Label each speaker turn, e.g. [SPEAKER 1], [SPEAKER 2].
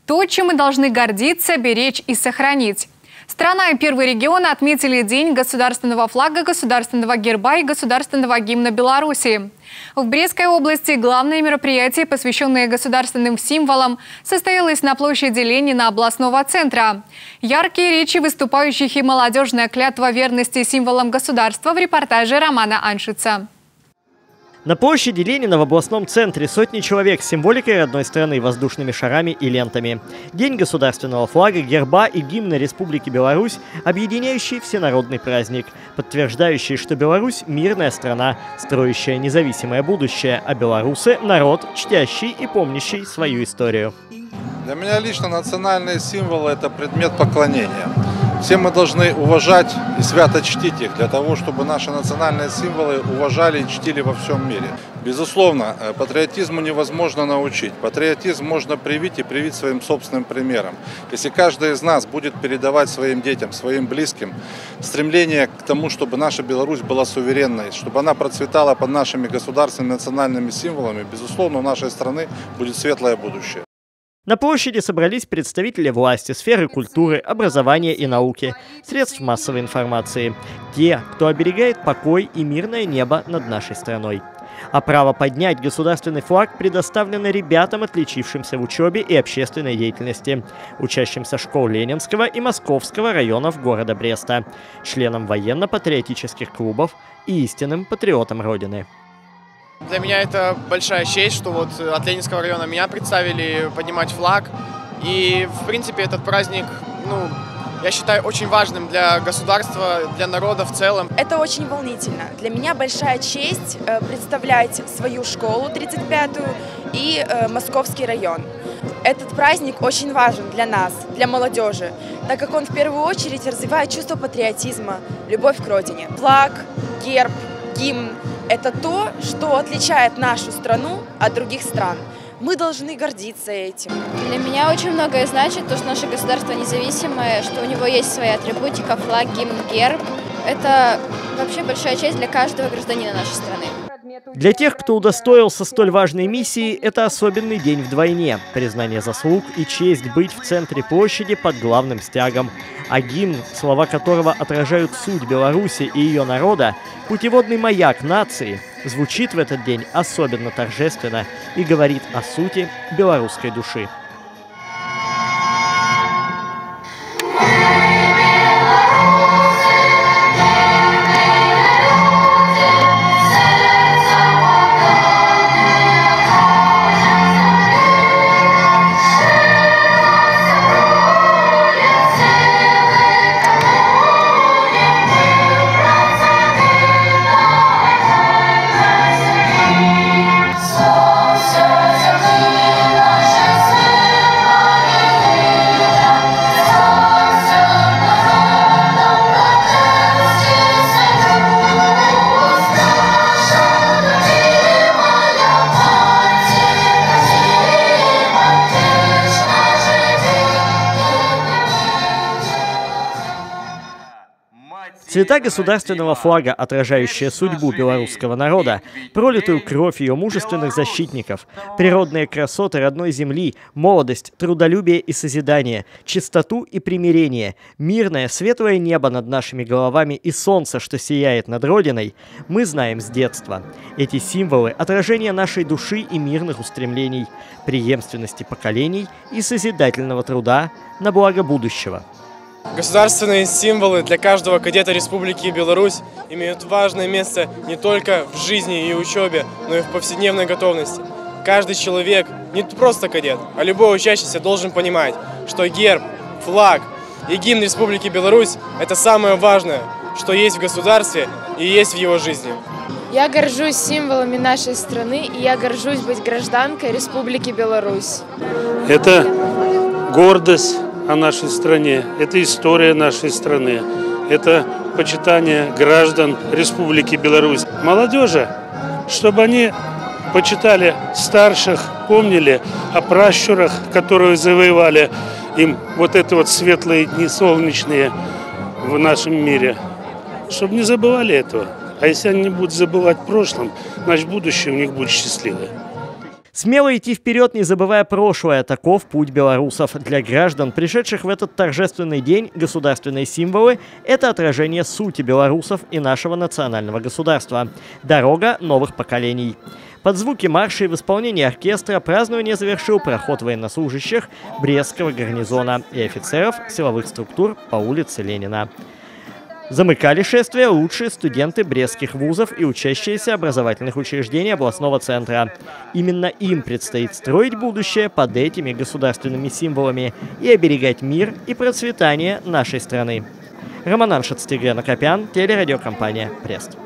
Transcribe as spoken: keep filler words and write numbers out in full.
[SPEAKER 1] То, чем мы должны гордиться, беречь и сохранить. Страна и первые регионы отметили День государственного флага, государственного герба и государственного гимна Беларуси. В Брестской области главное мероприятие, посвященное государственным символам, состоялось на площади Ленина областного центра. Яркие речи выступающих и молодежная клятва верности символам государства в репортаже Романа Аншица.
[SPEAKER 2] На площади Ленина в областном центре сотни человек с символикой родной страны, воздушными шарами и лентами. День государственного флага, герба и гимна Республики Беларусь – объединяющий всенародный праздник, подтверждающий, что Беларусь – мирная страна, строящая независимое будущее, а белорусы – народ, чтящий и помнящий свою историю.
[SPEAKER 3] Для меня лично национальные символы – это предмет поклонения. Все мы должны уважать и свято чтить их, для того, чтобы наши национальные символы уважали и чтили во всем мире. Безусловно, патриотизму невозможно научить. Патриотизм можно привить и привить своим собственным примером. Если каждый из нас будет передавать своим детям, своим близким стремление к тому, чтобы наша Беларусь была суверенной, чтобы она процветала под нашими государственными национальными символами, безусловно, у нашей страны будет светлое будущее.
[SPEAKER 2] На площади собрались представители власти, сферы культуры, образования и науки, средств массовой информации. Те, кто оберегает покой и мирное небо над нашей страной. А право поднять государственный флаг предоставлено ребятам, отличившимся в учебе и общественной деятельности, учащимся школ Ленинского и Московского районов города Бреста, членам военно-патриотических клубов и истинным патриотам Родины.
[SPEAKER 4] Для меня это большая честь, что вот от Ленинского района меня представили поднимать флаг. И, в принципе, этот праздник, ну, я считаю, очень важным для государства, для народа в целом.
[SPEAKER 5] Это очень волнительно. Для меня большая честь представлять свою школу тридцать пятую и Московский район. Этот праздник очень важен для нас, для молодежи, так как он в первую очередь развивает чувство патриотизма, любовь к родине. Флаг, герб, гимн – это то, что отличает нашу страну от других стран. Мы должны гордиться этим.
[SPEAKER 6] Для меня очень многое значит то, что наше государство независимое, что у него есть своя атрибутика, флаг, гимн, герб. Это вообще большая честь для каждого гражданина нашей страны.
[SPEAKER 2] Для тех, кто удостоился столь важной миссии, это особенный день вдвойне. Признание заслуг и честь быть в центре площади под главным стягом. А гимн, слова которого отражают суть Беларуси и ее народа, путеводный маяк нации, звучит в этот день особенно торжественно и говорит о сути белорусской души. Цвета государственного флага, отражающие судьбу белорусского народа, пролитую кровь ее мужественных защитников, природные красоты родной земли, молодость, трудолюбие и созидание, чистоту и примирение, мирное, светлое небо над нашими головами и солнце, что сияет над Родиной, мы знаем с детства. Эти символы – отражение нашей души и мирных устремлений, преемственности поколений и созидательного труда на благо будущего.
[SPEAKER 4] Государственные символы для каждого кадета Республики Беларусь имеют важное место не только в жизни и учебе, но и в повседневной готовности. Каждый человек, не просто кадет, а любой учащийся должен понимать, что герб, флаг и гимн Республики Беларусь – это самое важное, что есть в государстве и есть в его жизни.
[SPEAKER 7] Я горжусь символами нашей страны, и я горжусь быть гражданкой Республики Беларусь.
[SPEAKER 8] Это гордость о нашей стране, это история нашей страны, это почитание граждан Республики Беларусь. Молодежи, чтобы они почитали старших, помнили о пращурах, которые завоевали им вот это вот светлые дни солнечные в нашем мире, чтобы не забывали этого. А если они не будут забывать в прошлом, значит будущее у них будет счастливое.
[SPEAKER 2] Смело идти вперед, не забывая прошлое. Таков путь белорусов. Для граждан, пришедших в этот торжественный день, государственные символы – это отражение сути белорусов и нашего национального государства. Дорога новых поколений. Под звуки марша и в исполнении оркестра празднование завершил проход военнослужащих Брестского гарнизона и офицеров силовых структур по улице Ленина. Замыкали шествие лучшие студенты брестских вузов и учащиеся образовательных учреждений областного центра. Именно им предстоит строить будущее под этими государственными символами и оберегать мир и процветание нашей страны. Роман Аншец, Тигран Акопян, телерадиокомпания «Брест».